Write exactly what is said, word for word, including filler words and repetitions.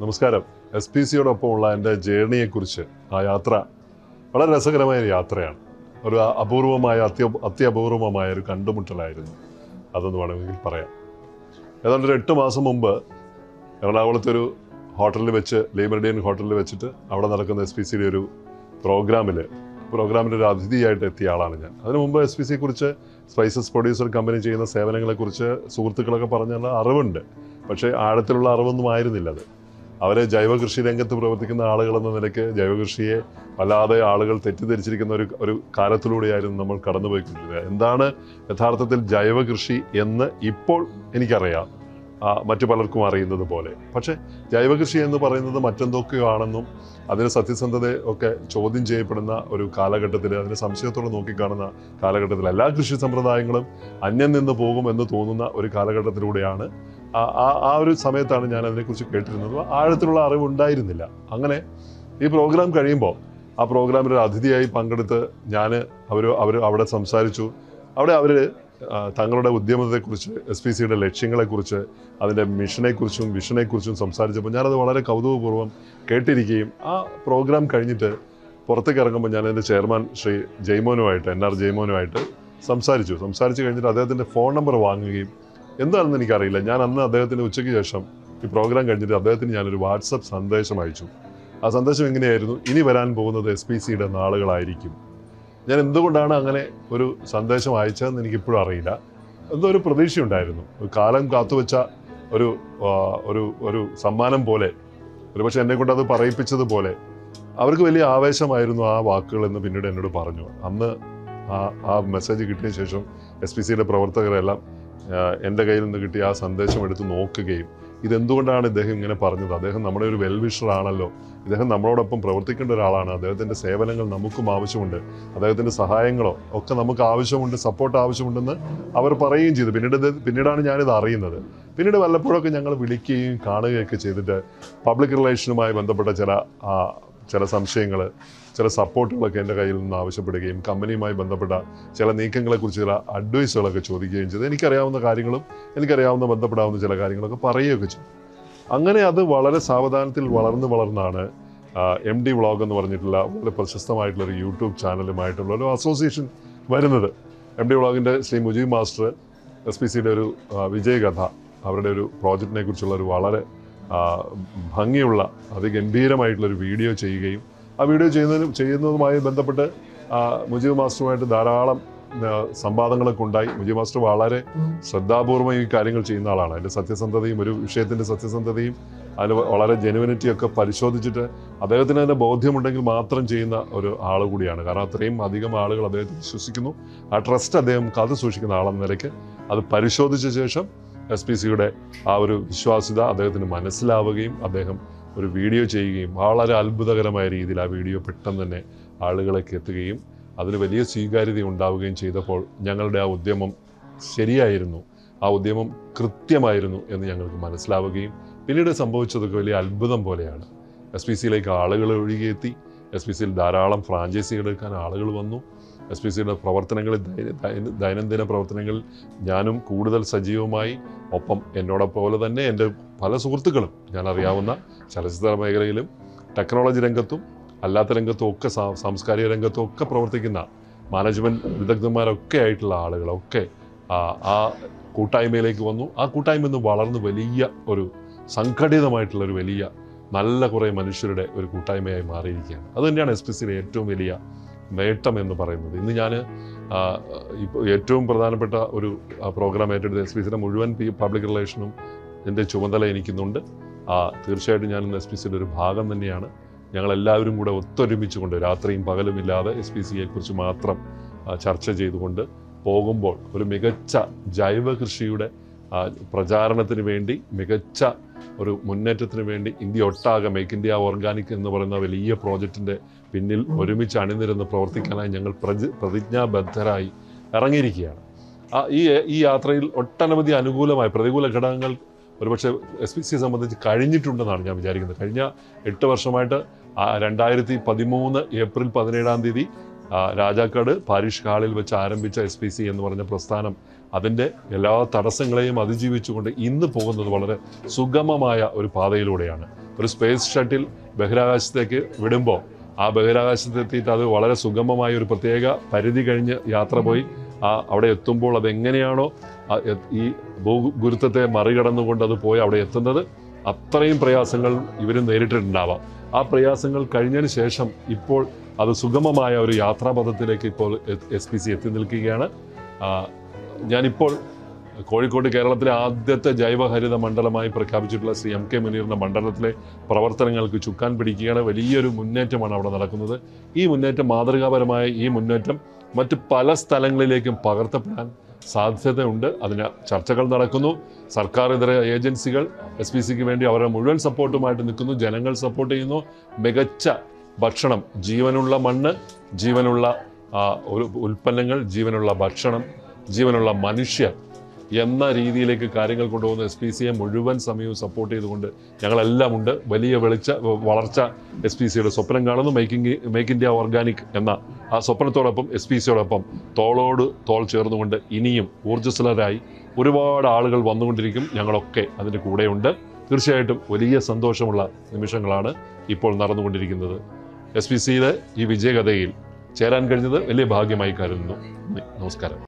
നമസ്കാരം. S P സിയോടൊപ്പമുള്ള എൻ്റെ ജേർണിയെക്കുറിച്ച് ആ യാത്ര വളരെ രസകരമായ ഒരു യാത്രയാണ്. ഒരു അപൂർവമായ അത്യ അത്യപൂർവമായ ഒരു കണ്ടുമുട്ടലായിരുന്നു അതെന്ന് വേണമെങ്കിൽ പറയാം. ഏതാണ്ട് ഒരു എട്ട് മാസം മുമ്പ് എറണാകുളത്തൊരു ഹോട്ടലിൽ വെച്ച് ലേബർഡിയൻ ഹോട്ടലിൽ വെച്ചിട്ട് അവിടെ നടക്കുന്ന എസ് പി സിയുടെ ഒരു പ്രോഗ്രാമിൽ പ്രോഗ്രാമിൻ്റെ ഒരു അതിഥിയായിട്ട് എത്തിയ ആളാണ് ഞാൻ. അതിനു മുമ്പ് എസ് പി സിയെക്കുറിച്ച് സ്പൈസസ് പ്രൊഡ്യൂസർ കമ്പനി ചെയ്യുന്ന സേവനങ്ങളെക്കുറിച്ച് സുഹൃത്തുക്കളൊക്കെ പറഞ്ഞുള്ള അറിവുണ്ട്. പക്ഷേ ആഴത്തിലുള്ള അറിവൊന്നും ആയിരുന്നില്ല അത്. അവർ ജൈവ കൃഷി രംഗത്ത് പ്രവർത്തിക്കുന്ന ആളുകളെന്ന നിലയ്ക്ക് ജൈവകൃഷിയെ വല്ലാതെ ആളുകൾ തെറ്റിദ്ധരിച്ചിരിക്കുന്ന ഒരു ഒരു കാലത്തിലൂടെയായിരുന്നു നമ്മൾ കടന്നുപോയിക്കൊണ്ടിരുന്നത്. എന്താണ് യഥാർത്ഥത്തിൽ ജൈവ കൃഷി എന്ന് ഇപ്പോൾ എനിക്കറിയാം, മറ്റു പലർക്കും അറിയുന്നത് പോലെ. പക്ഷേ ജൈവകൃഷി എന്ന് പറയുന്നത് മറ്റെന്തൊക്കെയോ ആണെന്നും അതിന് സത്യസന്ധത ഒക്കെ ചോദ്യം ചെയ്യപ്പെടുന്ന ഒരു കാലഘട്ടത്തിൽ, അതിന് സംശയത്തോടെ നോക്കിക്കാണുന്ന കാലഘട്ടത്തിൽ എല്ലാ കൃഷി സമ്പ്രദായങ്ങളും അന്യം നിന്ന് പോകുമെന്ന് തോന്നുന്ന ഒരു കാലഘട്ടത്തിലൂടെയാണ് ആ ആ ഒരു സമയത്താണ് ഞാൻ അതിനെക്കുറിച്ച് കേട്ടിരുന്നത്. ആഴത്തിലുള്ള അറിവ് ഉണ്ടായിരുന്നില്ല. അങ്ങനെ ഈ പ്രോഗ്രാം കഴിയുമ്പോൾ ആ പ്രോഗ്രാമിൽ ഒരു അതിഥിയായി പങ്കെടുത്ത് ഞാൻ അവർ അവർ അവിടെ സംസാരിച്ചു. അവിടെ അവർ തങ്ങളുടെ ഉദ്യമത്തെക്കുറിച്ച്, എസ് പി സിയുടെ ലക്ഷ്യങ്ങളെക്കുറിച്ച്, അതിൻ്റെ മിഷനെക്കുറിച്ചും വിഷനെക്കുറിച്ചും സംസാരിച്ചപ്പോൾ ഞാനത് വളരെ കൗതുകപൂർവ്വം കേട്ടിരിക്കുകയും ആ പ്രോഗ്രാം കഴിഞ്ഞിട്ട് പുറത്തേക്ക് ഇറങ്ങുമ്പോൾ ഞാൻ എൻ്റെ ചെയർമാൻ ശ്രീ ജയ്മോനുമായിട്ട് എൻ ആർ ജയ്മോനുമായിട്ട് സംസാരിച്ചു. സംസാരിച്ച് കഴിഞ്ഞിട്ട് അദ്ദേഹത്തിൻ്റെ ഫോൺ നമ്പർ വാങ്ങുകയും എന്താണെന്ന് എനിക്കറിയില്ല. ഞാൻ അന്ന് അദ്ദേഹത്തിന് ഉച്ചയ്ക്ക് ശേഷം ഈ പ്രോഗ്രാം കഴിഞ്ഞിട്ട് അദ്ദേഹത്തിന് ഞാനൊരു വാട്സപ്പ് സന്ദേശം അയച്ചു. ആ സന്ദേശം എങ്ങനെയായിരുന്നു? ഇനി വരാൻ പോകുന്നത് എസ് പി സിയുടെ നാളുകളായിരിക്കും. ഞാൻ എന്തുകൊണ്ടാണ് അങ്ങനെ ഒരു സന്ദേശം അയച്ചതെന്ന് എനിക്കിപ്പോഴും അറിയില്ല. എന്തോ ഒരു പ്രതീക്ഷയുണ്ടായിരുന്നു. ഒരു കാലം കാത്തുവെച്ച ഒരു ഒരു ഒരു സമ്മാനം പോലെ, ഒരുപക്ഷെ എന്നെ കൊണ്ട് അത് പറയിപ്പിച്ചതുപോലെ അവർക്ക് വലിയ ആവേശമായിരുന്നു ആ വാക്കുകളെന്ന് പിന്നീട് എന്നോട് പറഞ്ഞു. അന്ന് ആ ആ മെസ്സേജ് കിട്ടിയ ശേഷം എസ് പി സിയുടെ പ്രവർത്തകരെല്ലാം എൻ്റെ കയ്യിൽ നിന്ന് കിട്ടിയ ആ സന്ദേശം എടുത്ത് നോക്കുകയും ഇതെന്തുകൊണ്ടാണ് ഇദ്ദേഹം ഇങ്ങനെ പറഞ്ഞത്, അദ്ദേഹം നമ്മുടെ ഒരു വെൽവിഷർ ആണല്ലോ, ഇദ്ദേഹം നമ്മളോടൊപ്പം പ്രവർത്തിക്കേണ്ട ഒരാളാണ്, അദ്ദേഹത്തിൻ്റെ സേവനങ്ങൾ നമുക്കും ആവശ്യമുണ്ട്, അദ്ദേഹത്തിൻ്റെ സഹായങ്ങളോ ഒക്കെ നമുക്ക് ആവശ്യമുണ്ട്, സപ്പോർട്ട് ആവശ്യമുണ്ടെന്ന് അവർ പറയുകയും ചെയ്തു. പിന്നീട് പിന്നീടാണ് ഞാനിത് അറിയുന്നത്. പിന്നീട് വല്ലപ്പോഴൊക്കെ ഞങ്ങൾ വിളിക്കുകയും കാണുകയൊക്കെ ചെയ്തിട്ട് പബ്ലിക് റിലേഷനുമായി ബന്ധപ്പെട്ട ചില ചില സംശയങ്ങൾ, ചില സപ്പോർട്ടുകളൊക്കെ എൻ്റെ കയ്യിൽ നിന്ന് ആവശ്യപ്പെടുകയും കമ്പനിയുമായി ബന്ധപ്പെട്ട ചില നീക്കങ്ങളെക്കുറിച്ച് ചില അഡ്വൈസുകളൊക്കെ ചോദിക്കുകയും ചെയ്തു. എനിക്കറിയാവുന്ന കാര്യങ്ങളും എനിക്കറിയാവുന്ന ബന്ധപ്പെടാവുന്ന ചില കാര്യങ്ങളൊക്കെ പറയുകയൊക്കെ ചെയ്തു. അങ്ങനെ അത് വളരെ സാവധാനത്തിൽ വളർന്ന് വളർന്നാണ് എം ഡി വ്ളോഗ് എന്ന് പറഞ്ഞിട്ടുള്ള വളരെ പ്രശസ്തമായിട്ടുള്ളൊരു യൂട്യൂബ് ചാനലുമായിട്ടുള്ള ഒരു അസോസിയേഷൻ വരുന്നത്. എം ഡി വ്ളോഗിൻ്റെ Shri Mujeeb master S P സിയുടെ ഒരു വിജയകഥ, അവരുടെ ഒരു പ്രോജക്റ്റിനെ കുറിച്ചുള്ള ഒരു വളരെ ഭംഗിയുള്ള അതിഗംഭീരമായിട്ടുള്ളൊരു വീഡിയോ ചെയ്യുകയും ആ വീഡിയോ ചെയ്യുന്നതിനും ചെയ്യുന്നതുമായി ബന്ധപ്പെട്ട് മുജീബ് മാസ്റ്ററുമായിട്ട് ധാരാളം സംവാദങ്ങളൊക്കെ ഉണ്ടായി. മുജീബ് മാസ്റ്റർ വളരെ ശ്രദ്ധാപൂർവം ഈ കാര്യങ്ങൾ ചെയ്യുന്ന ആളാണ്. അതിൻ്റെ സത്യസന്ധതയും ഒരു വിഷയത്തിൻ്റെ സത്യസന്ധതയും അതിന് വളരെ ജെനുവിനിറ്റിയൊക്കെ പരിശോധിച്ചിട്ട് അദ്ദേഹത്തിന് അതിൻ്റെ ബോധ്യമുണ്ടെങ്കിൽ മാത്രം ചെയ്യുന്ന ഒരു ആൾ കൂടിയാണ്. കാരണം അത്രയും അധികം ആളുകൾ അദ്ദേഹത്തെ വിശ്വസിക്കുന്നു. ആ ട്രസ്റ്റ് അദ്ദേഹം കാത്തു സൂക്ഷിക്കുന്ന ആളെന്ന നിലയ്ക്ക് അത് പരിശോധിച്ച ശേഷം എസ് പി സിയുടെ ആ ഒരു വിശ്വാസ്യത അദ്ദേഹത്തിന് മനസ്സിലാവുകയും അദ്ദേഹം ഒരു വീഡിയോ ചെയ്യുകയും വളരെ അത്ഭുതകരമായ രീതിയിൽ ആ വീഡിയോ പെട്ടെന്ന് തന്നെ ആളുകളേക്ക് എത്തുകയും അതിന് വലിയ സ്വീകാര്യത ഉണ്ടാവുകയും ചെയ്തപ്പോൾ ഞങ്ങളുടെ ആ ഉദ്യമം ശരിയായിരുന്നു, ആ ഉദ്യമം കൃത്യമായിരുന്നു എന്ന് ഞങ്ങൾക്ക് മനസ്സിലാവുകയും പിന്നീട് സംഭവിച്ചതൊക്കെ വലിയ അത്ഭുതം പോലെയാണ്. എസ് പി സിയിലേക്ക് ആളുകൾ ഒഴുകിയെത്തി. എസ് പി സിയിൽ ധാരാളം ഫ്രാഞ്ചൈസികൾ എടുക്കാൻ ആളുകൾ വന്നു. എസ് പി സിയുടെ പ്രവർത്തനങ്ങളിൽ ദൈനംദിന പ്രവർത്തനങ്ങളിൽ ഞാനും കൂടുതൽ സജീവമായി. ഒപ്പം എന്നോടൊപ്പം തന്നെ എൻ്റെ പല സുഹൃത്തുക്കളും ഞാൻ അറിയാവുന്ന ചലച്ചിത്ര മേഖലയിലും ടെക്നോളജി രംഗത്തും അല്ലാത്ത രംഗത്തും ഒക്കെ സാംസ്കാരിക രംഗത്തും ഒക്കെ പ്രവർത്തിക്കുന്ന മാനേജ്മെൻറ്റ് വിദഗ്ധന്മാരൊക്കെ ആയിട്ടുള്ള ആളുകളൊക്കെ ആ കൂട്ടായ്മയിലേക്ക് വന്നു. ആ കൂട്ടായ്മ ഇന്ന് വളർന്ന് വലിയ ഒരു സംഘടിതമായിട്ടുള്ളൊരു വലിയ നല്ല കുറേ മനുഷ്യരുടെ ഒരു കൂട്ടായ്മയായി മാറിയിരിക്കുകയാണ്. അതുതന്നെയാണ് എസ് പി സിയുടെ ഏറ്റവും വലിയ നേട്ടം എന്ന് പറയുന്നത്. ഇന്ന് ഞാൻ ഇപ്പോൾ ഏറ്റവും പ്രധാനപ്പെട്ട ഒരു പ്രോഗ്രാം ഏറ്റെടുത്ത് എസ് പി സിയുടെ മുഴുവൻ പബ്ലിക് റിലേഷനും എൻ്റെ ചുമതല എനിക്കുന്നുണ്ട്. തീർച്ചയായിട്ടും ഞാൻ എസ് പി സിയുടെ ഒരു ഭാഗം തന്നെയാണ്. ഞങ്ങളെല്ലാവരും കൂടെ ഒത്തൊരുമിച്ചുകൊണ്ട് രാത്രിയും പകലുമില്ലാതെ എസ് പി സിയെക്കുറിച്ച് മാത്രം ചർച്ച ചെയ്തുകൊണ്ട് പോകുമ്പോൾ ഒരു മികച്ച ജൈവ കൃഷിയുടെ പ്രചാരണത്തിന് വേണ്ടി, മികച്ച ഒരു മുന്നേറ്റത്തിന് വേണ്ടി ഇന്ത്യ ഒട്ടാകെ മേക്ക് ഇന്ത്യ ഓർഗാനിക് എന്ന് പറയുന്ന വലിയ പ്രോജക്റ്റിൻ്റെ പിന്നിൽ ഒരുമിച്ച് അണിനിരന്ന് പ്രവർത്തിക്കാനായി ഞങ്ങൾ പ്രതി പ്രതിജ്ഞാബദ്ധരായി ഇറങ്ങിയിരിക്കുകയാണ്. ഈ ഈ യാത്രയിൽ ഒട്ടനവധി അനുകൂലമായ പ്രതികൂല ഘടകങ്ങൾ ഒരുപക്ഷെ എസ് പി സിയെ സംബന്ധിച്ച് കഴിഞ്ഞിട്ടുണ്ടെന്നാണ് ഞാൻ വിചാരിക്കുന്നത്. കഴിഞ്ഞ എട്ട് വർഷമായിട്ട് രണ്ടായിരത്തി പതിമൂന്ന് ഏപ്രിൽ പതിനേഴാം തീയതി രാജാക്കാട് പാരിഷ് ഹാളിൽ വെച്ച് ആരംഭിച്ച എസ് പി സി എന്ന് പറഞ്ഞ പ്രസ്ഥാനം അതിൻ്റെ എല്ലാ തടസ്സങ്ങളെയും അതിജീവിച്ചുകൊണ്ട് ഇന്ന് പോകുന്നത് വളരെ സുഗമമായ ഒരു പാതയിലൂടെയാണ്. ഒരു സ്പേസ് ഷട്ടിൽ ബഹിരാകാശത്തേക്ക് വിടുമ്പോൾ ആ ബഹിരാകാശത്തെത്തിയിട്ട് അത് വളരെ സുഗമമായ ഒരു പ്രത്യേക പരിധി കഴിഞ്ഞ് യാത്ര പോയി ആ അവിടെ എത്തുമ്പോൾ അതെങ്ങനെയാണോ ഈ ഭൂഗുരുത്വത്തെ മറികടന്നുകൊണ്ട് അത് പോയി അവിടെ എത്തുന്നത്, അത്രയും പ്രയാസങ്ങൾ ഇവർ നേരിട്ടിട്ടുണ്ടാവാം. ആ പ്രയാസങ്ങൾ കഴിഞ്ഞതിന് ശേഷം ഇപ്പോൾ അത് സുഗമമായ ഒരു യാത്രാപഥത്തിലേക്ക് ഇപ്പോൾ എസ് പി സി എത്തി നിൽക്കുകയാണ്. ഞാനിപ്പോൾ കോഴിക്കോട് കേരളത്തിലെ ആദ്യത്തെ ജൈവഹരിത മണ്ഡലമായി പ്രഖ്യാപിച്ചിട്ടുള്ള ശ്രീ എം കെ മുനീറിൻ്റെ മണ്ഡലത്തിലെ പ്രവർത്തനങ്ങൾക്ക് ചുക്കാൻ പിടിക്കുകയാണ്. വലിയൊരു മുന്നേറ്റമാണ് അവിടെ നടക്കുന്നത്. ഈ മുന്നേറ്റം, മാതൃകാപരമായ ഈ മുന്നേറ്റം മറ്റ് പല സ്ഥലങ്ങളിലേക്കും പകർത്തപ്പെടാൻ സാധ്യതയുണ്ട്. അതിന് ചർച്ചകൾ നടക്കുന്നു. സർക്കാർ ഇതര ഏജൻസികൾ എസ് പി സിക്ക് വേണ്ടി അവരുടെ മുഴുവൻ സപ്പോർട്ടുമായിട്ട് നിൽക്കുന്നു. ജനങ്ങൾ സപ്പോർട്ട് ചെയ്യുന്നു. മികച്ച ഭക്ഷണം, ജീവനുള്ള മണ്ണ്, ജീവനുള്ള ഒരു ഉൽപ്പന്നങ്ങൾ, ജീവനുള്ള ഭക്ഷണം, ജീവനുള്ള മനുഷ്യർ എന്ന രീതിയിലേക്ക് കാര്യങ്ങൾ കൊണ്ടുപോകുന്ന എസ് പി സിയെ മുഴുവൻ സമയവും സപ്പോർട്ട് ചെയ്തുകൊണ്ട് ഞങ്ങളെല്ലാം ഉണ്ട്. വലിയ വെളിച്ച വളർച്ച എസ് പി സിയുടെ സ്വപ്നം കാണുന്നു. മേക്കിംഗ് മേക്ക് ഇന്ത്യ ഓർഗാനിക് എന്ന ആ സ്വപ്നത്തോടൊപ്പം എസ് പി സിയോടൊപ്പം തോളോട് തോൾ ചേർന്നുകൊണ്ട് ഇനിയും ഊർജ്ജസ്വലരായി ഒരുപാട് ആളുകൾ വന്നുകൊണ്ടിരിക്കും. ഞങ്ങളൊക്കെ അതിൻ്റെ കൂടെയുണ്ട്. തീർച്ചയായിട്ടും വലിയ സന്തോഷമുള്ള നിമിഷങ്ങളാണ് ഇപ്പോൾ നടന്നുകൊണ്ടിരിക്കുന്നത്. എസ് പി സിയുടെ ഈ വിജയകഥയിൽ ചേരാൻ കഴിഞ്ഞത് വലിയ ഭാഗ്യമായി കരുതുന്നു. നമസ്കാരം.